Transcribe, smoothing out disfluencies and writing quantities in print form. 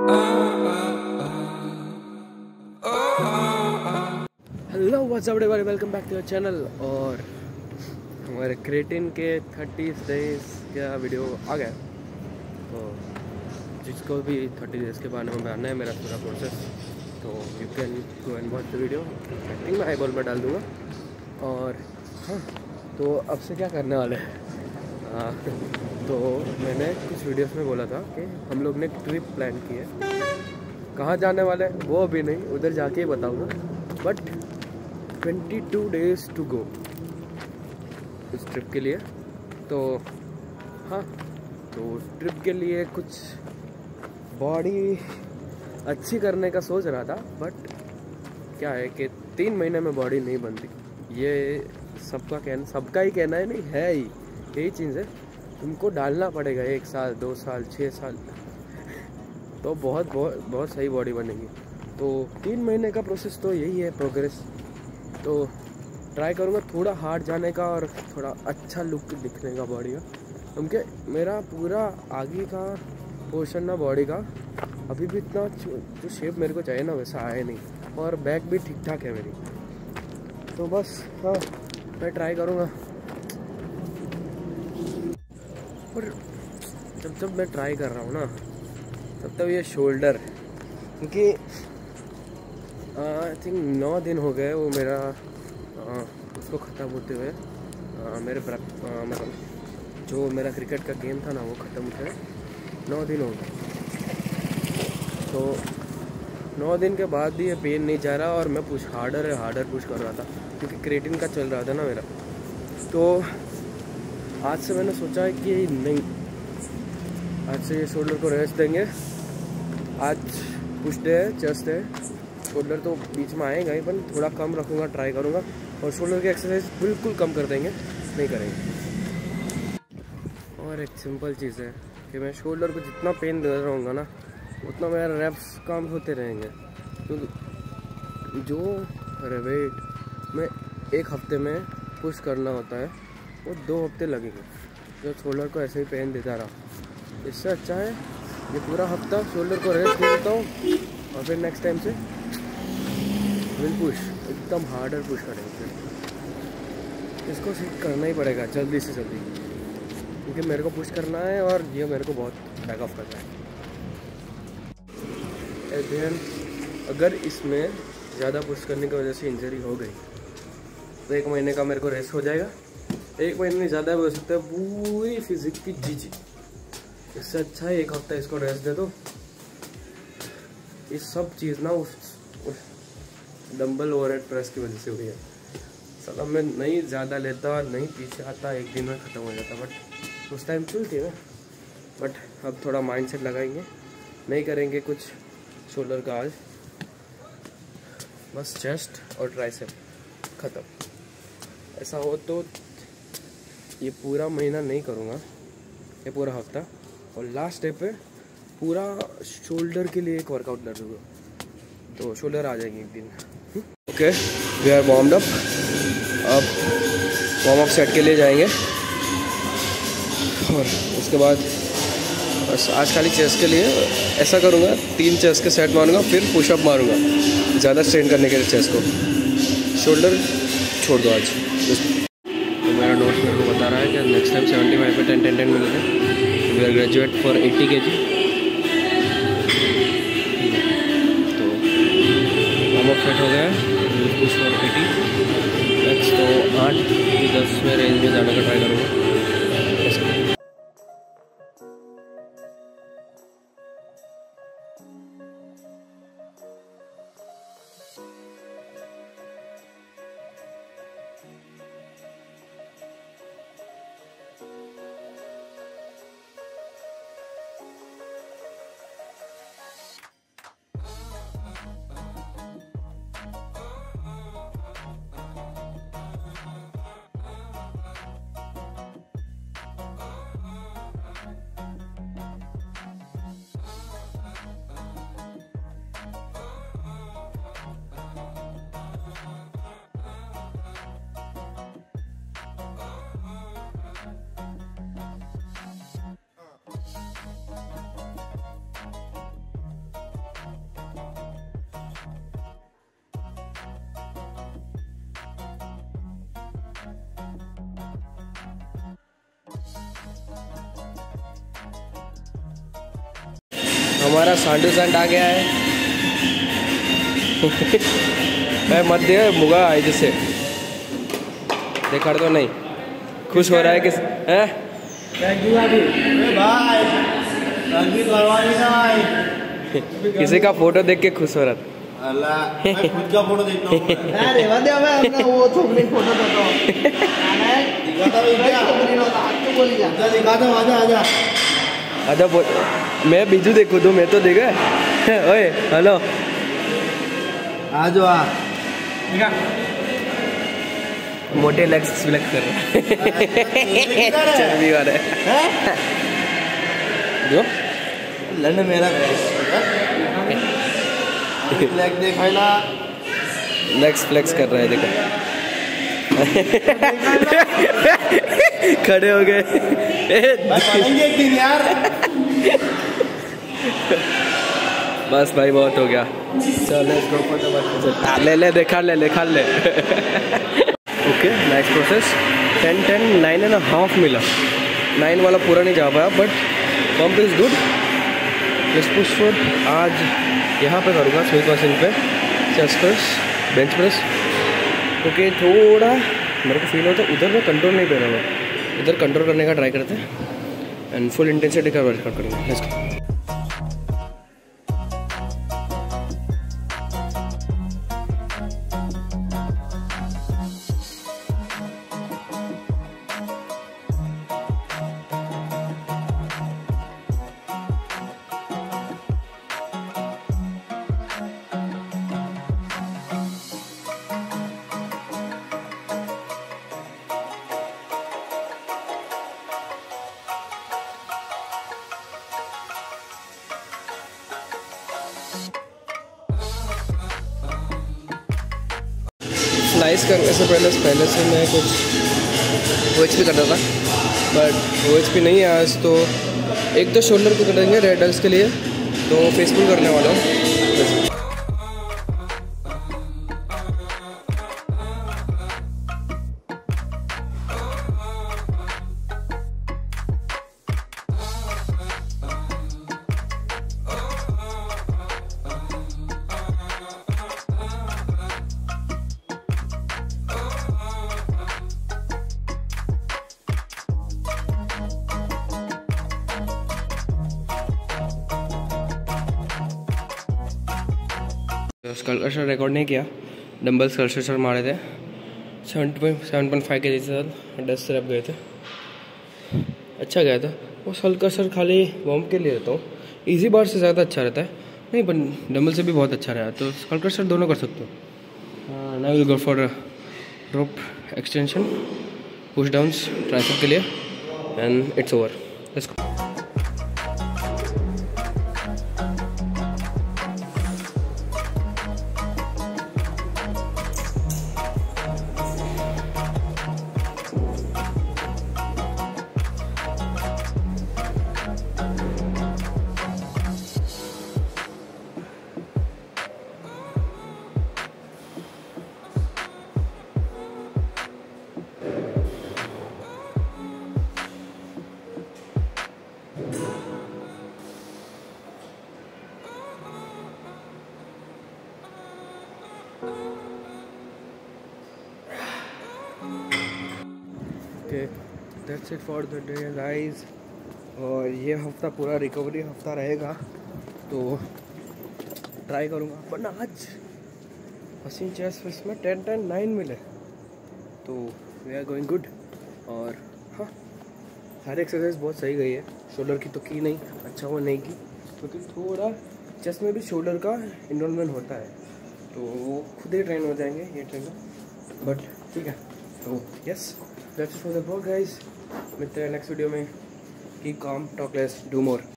Hello what's up everybody, welcome back to your channel. और हमारे creatine के 30 days का वीडियो आ गया, तो जिसको भी 30 डेज के बारे में जानना है मेरा पूरा प्रोसेस, तो you can go and watch the video. I think मैं आई बॉल में डाल दूँगा। और हाँ, तो अब से क्या करने वाले हैं, तो मैंने कुछ वीडियोस में बोला था कि हम लोग ने ट्रिप प्लान की है। कहाँ जाने वाले हैं वो अभी नहीं, उधर जाके ही बताऊँगा। बट 22 डेज टू गो इस ट्रिप के लिए। तो हाँ, तो ट्रिप के लिए कुछ बॉडी अच्छी करने का सोच रहा था, बट क्या है कि 3 महीने में बॉडी नहीं बनती। ये सबका ही कहना है, नहीं है ही यही चीज़ है। तुमको डालना पड़ेगा 1 साल 2 साल 6 साल, तो बहुत सही बॉडी बनेगी। तो 3 महीने का प्रोसेस तो यही है, प्रोग्रेस। तो ट्राई करूँगा थोड़ा हार्ड जाने का और थोड़ा अच्छा लुक दिखने का बॉडी का, क्योंकि मेरा पूरा आगे का पोर्शन ना बॉडी का अभी भी इतना जो शेप मेरे को चाहिए ना वैसा आया नहीं, और बैक भी ठीक ठाक है मेरी। तो बस हाँ, मैं ट्राई करूँगा। और जब मैं ट्राई कर रहा हूँ ना, तब ये शोल्डर, क्योंकि आई थिंक 9 दिन हो गए वो मेरा उसको ख़त्म होते हुए। मेरे मतलब जो मेरा क्रिकेट का गेम था ना, वो ख़त्म होते हुए 9 दिन हो गए। तो 9 दिन के बाद भी ये पेन नहीं जा रहा, और मैं हार्डर पुश कर रहा था, क्योंकि क्रेटिन का चल रहा था ना मेरा। तो आज से मैंने सोचा है कि नहीं, आज से ये शोल्डर को रेस्ट देंगे। आज पुश डे है, चेस्ट है, शोल्डर तो बीच में आएगा ही, पर थोड़ा कम रखूँगा, ट्राई करूँगा। और शोल्डर की एक्सरसाइज बिल्कुल कम कर देंगे, नहीं करेंगे। और एक सिंपल चीज़ है कि मैं शोल्डर को जितना पेन दे रहूँगा ना, उतना मेरा रैप्स काम होते रहेंगे। तो जो वेट में 1 हफ्ते में पुश करना होता है, वो 2 हफ्ते लगेंगे। जो शोल्डर को ऐसे ही पेन देता रहा, इससे अच्छा है ये पूरा हफ्ता शोल्डर को रेस्ट दे देता हूँ, और फिर नेक्स्ट टाइम से विल पुश, एकदम हार्डर पुश करेंगे। इसको सीख करना ही पड़ेगा जल्दी से जल्दी, क्योंकि मेरे को पुश करना है और ये मेरे को बहुत बैक ऑफ करना है। एट अगर इसमें ज़्यादा पुश करने की वजह से इंजरी हो गई, तो 1 महीने का मेरे को रेस्ट हो जाएगा। 1 महीने में ज़्यादा हो सकता है पूरी फिजिक की जी। इससे अच्छा है 1 हफ्ता इसको रेस्ट दे दो। ये सब चीज़ ना उस डंबल ओवरहेड प्रेस की वजह से हुई है। साला मैं नहीं ज़्यादा लेता और नहीं पीछे आता, 1 दिन में ख़त्म हो जाता। बट उस टाइम चलती है ना। बट अब थोड़ा माइंडसेट लगाएंगे, नहीं करेंगे कुछ शोल्डर का आज, बस चेस्ट और ट्राइसेप ख़त्म। ऐसा हो तो ये पूरा महीना नहीं करूँगा, ये पूरा हफ्ता, और लास्ट डे पे पूरा शोल्डर के लिए एक वर्कआउट कर दूँगा, तो शोल्डर आ जाएगी एक दिन। Okay, we are warmed up. अब वार्म अप सेट के लिए जाएंगे, और उसके बाद बस आज खाली चेस्ट के लिए ऐसा करूँगा, 3 चेस्ट के सेट मारूँगा, फिर पुशअप मारूँगा ज़्यादा स्ट्रेन करने के लिए चेस्ट को। शोल्डर छोड़ दो आज। तो मेरा नोट्स मेरे को बता रहा है कि नेक्स्ट टाइम 75 पे 10-10-10 मिलते हैं। We are graduate for 80 kg। तो वार्म अप सेट हो गया है, पुश फॉर 80 नेक्स्ट। तो 8-10 में रेंज में जाने का ट्राई करूँगा। हमारा सांडू संट आ गया है। मैं मत दे मुगा आई जैसे देखा तो नहीं खुश हो रहा है किस है किसी का फोटो देख के खुश हो रहा था। मैं खुद का फोटो देखता हूँ। अरे वादे मैं वो छोकरी फोटो देता हूँ। दिखाता हूँ आजा आजा आजा बोल मैं बीजू देखूँ तो मैं तो देखा ओए हेलो आ जाओ आ मोटे लेग्स सिलेक्ट कर रहे चर्बी वाले जो लड़ने मेरा लेग दिखाइला लेग्स फ्लेक्स कर रहा है देखो खड़े हो गए एक दिन यार बस भाई बहुत हो गया चल लेट्स गो फॉर द ले देखा ले ओके नाइस प्रोसेस 9.5 मिला 9 वाला पूरा नहीं जा पाया but pump is good let's push for आज यहाँ पे करूँगा स्मिथ मशीन पे चेस्ट प्रेस बेंच प्रेस क्योंकि थोड़ा मेरे को फील होता है उधर में कंट्रोल नहीं पहना हुआ इधर कंट्रोल करने का ट्राई करते हैं एंड फुल इंटेंसिटी का वर्कआउट करेंगे लेट्स गो। स्लाइस करने से पहले से मैं कुछ OHP करता था बट OHP नहीं है आज तो एक तो शोल्डर को करेंगे रेड डल्स के लिए तो फेसबुक करने वाला हूँ। स्कल्पचर रिकॉर्ड नहीं किया डंबल स्कल्पचर मारे थे 7.5 के जैसे 10 रैप गए थे अच्छा गया था वो स्कल्पचर खाली वॉर्म के लिए रहता हूँ इजी बार से ज़्यादा अच्छा रहता है नहीं पर डंबल से भी बहुत अच्छा रहा तो स्कल्पचर दोनों कर सकते हो। Now will go for rope extension push downs tricep के लिए and it's over let's go. That's it for the day guys और ये हफ्ता पूरा रिकवरी हफ्ता रहेगा तो ट्राई करूँगा वरना आज मशीन चेस्ट प्रेस में 10-9 मिले तो वी आर गोइंग गुड। और हाँ हर एक्सरसाइज बहुत सही गई है शोल्डर की तो की नहीं अच्छा वो नहीं की क्योंकि थोड़ा चेस्ट में भी शोल्डर का इन्वॉल्वमेंट होता है तो वो खुद ही ट्रेन हो जाएंगे ये ट्रेनर बट ठीक है तो yes that's it for the vlog guys मिलते हैं नेक्स्ट वीडियो में। Keep calm talk less do more.